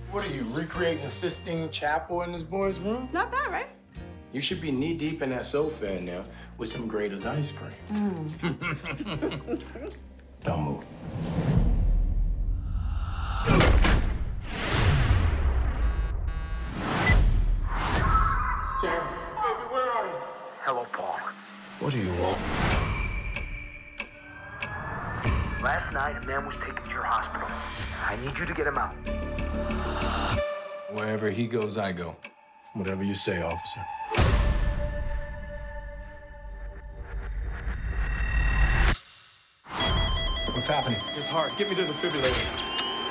What are you, recreating a Sistine Chapel in this boy's room? Not bad, right? You should be knee-deep in that sofa in there with some Grater's ice cream. Don't move. Jeremy, baby, where are you? Hello, Paul. What do you want? Last night, a man was taken to your hospital. I need you to get him out. Wherever he goes, I go. Whatever you say, officer. What's happening? His heart. Get me to the defibrillator.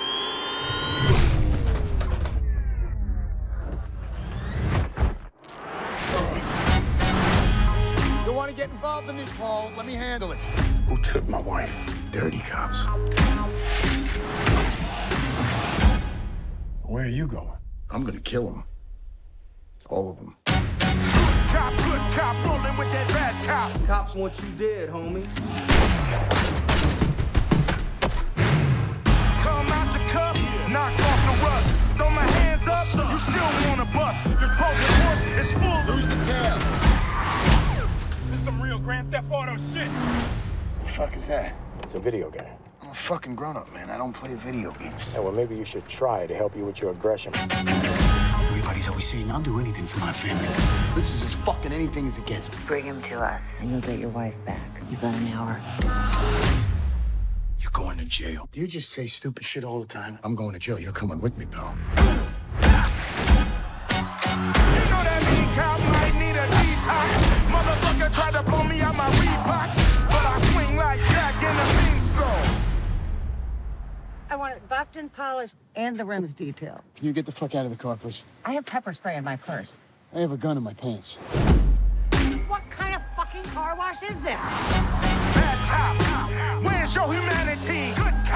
You want to get involved in this hole? Let me handle it. Who took my wife? Dirty cops. Where are you going? I'm gonna kill them. All of them. Good cop, rolling with that bad cop. Cops want you dead, homie. Come out the cuff, knock off the rust. Throw my hands up, you still wanna bust. The Trojan horse is full. Lose the tail. This some real Grand Theft Auto shit. The fuck is that? It's a video game. I'm a fucking grown-up, man. I don't play video games. Yeah, well, maybe you should try to help you with your aggression. Everybody's always saying I'll do anything for my family. This is as fucking anything as it gets. Bring him to us, and you'll get your wife back. You've got an hour. You're going to jail. Do you just say stupid shit all the time? I'm going to jail. You're coming with me, pal. You know that mean cop might need a detox. Motherfucker tried to blow me out my Reeboks, but I swing like Jack in a beanstalk. I want it buffed and polished and the rims detailed. Can you get the fuck out of the car, please? I have pepper spray in my purse. I have a gun in my pants. What kind of fucking car wash is this? Bad cop, where's your humanity? Good